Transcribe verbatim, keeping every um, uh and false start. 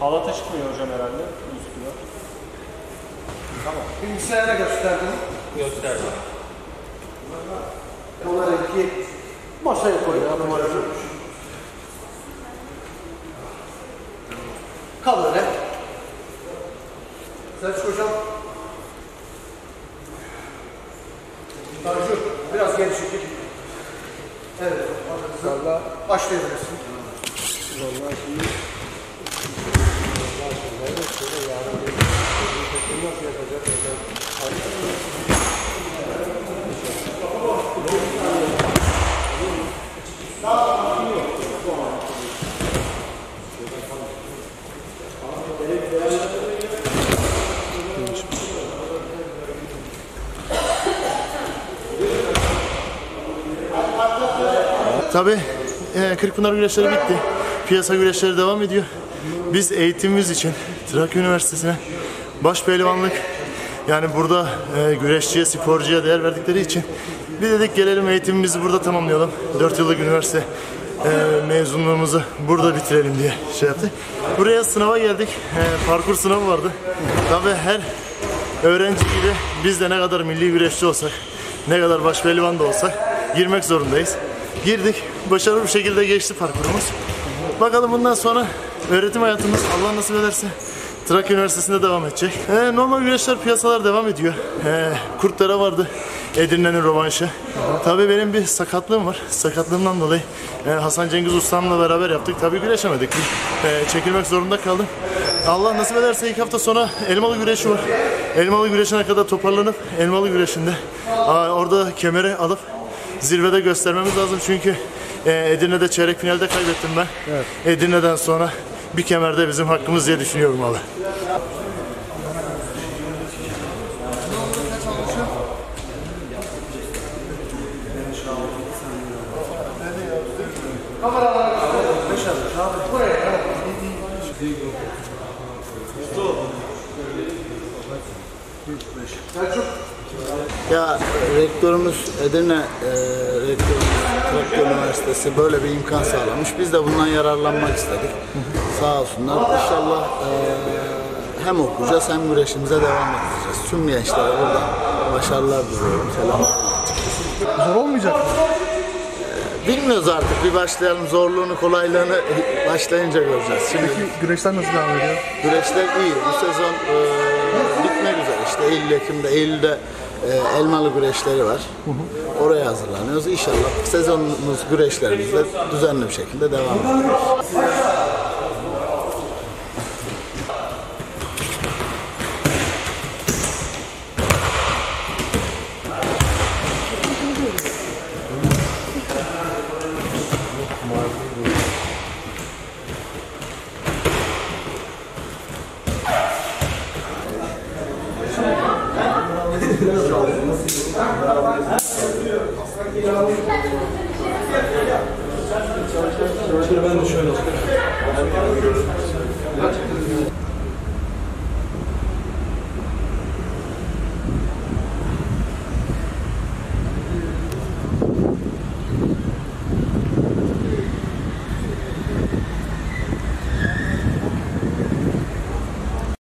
Halata çıkmıyor hocam herhalde. Üstüne. Tamam. Bilgisayara gösterdim. Gösterdim. Onları iki masaya koy. Numarası. Kal öyle. Selçuk hocam. Tanju biraz geri çekil. Evet. Valla başlayabilirsin. Vallahi şimdi vallahi şöyle yarın bir şey nasıl yapacak hocam? Tabii e, Kırkpınar güreşleri bitti. Piyasa güreşleri devam ediyor. Biz eğitimimiz için Trakya Üniversitesi'ne baş pehlivanlık, yani burada e, güreşçiye, sporcuya değer verdikleri için bir dedik gelelim eğitimimizi burada tamamlayalım. dört yıllık üniversite e, mezunluğumuzu burada bitirelim diye şey yaptık. Buraya sınava geldik. E, parkur sınavı vardı. Tabii her öğrenci gibi biz de ne kadar milli güreşçi olsak, ne kadar baş pehlivan da olsak girmek zorundayız. Girdik. Başarılı bir şekilde geçti parkurumuz. Bakalım bundan sonra öğretim hayatımız Allah nasip ederse Trakya Üniversitesi'nde devam edecek. Ee, normal güreşler, piyasalar devam ediyor. Ee, Kurtlara vardı. Edirne'nin rövanşı. Tabii benim bir sakatlığım var. Sakatlığımdan dolayı e, Hasan Cengiz ustamla beraber yaptık. Tabii güreşemedik. E, çekilmek zorunda kaldım. Allah nasip ederse ilk hafta sonra Elmalı güreşi var. Elmalı güreşine kadar toparlanıp Elmalı güreşinde aa, orada kemeri alıp zirvede göstermemiz lazım çünkü e, Edirne'de çeyrek finalde kaybettim ben. Evet. Edirne'den sonra bir kemerde bizim hakkımız diye düşünüyorum abi. Ya rektörümüz Edirne e, rektörümüz Trakya Üniversitesi böyle bir imkan sağlamış. Biz de bundan yararlanmak istedik. Sağ olsunlar. İnşallah e, hem okuyacağız hem güreşimize devam edeceğiz. Tüm gençlere burada başarılar diliyorum. Selam. Zor olmayacak mı? Bilmiyoruz artık. Bir başlayalım. Zorluğunu, kolaylığını başlayınca göreceğiz. Şimdi Peki güreşler nasıl devam ediyor? güreşler iyi. Bu sezon e, bitmek üzere. İşte Eylül, Ekim'de, Eylül'de e, Elmalı güreşleri var. Hı hı. Oraya hazırlanıyoruz. İnşallah sezonumuz, güreşlerimizde düzenli bir şekilde devam ediyoruz. Şöyle ben de şöyle.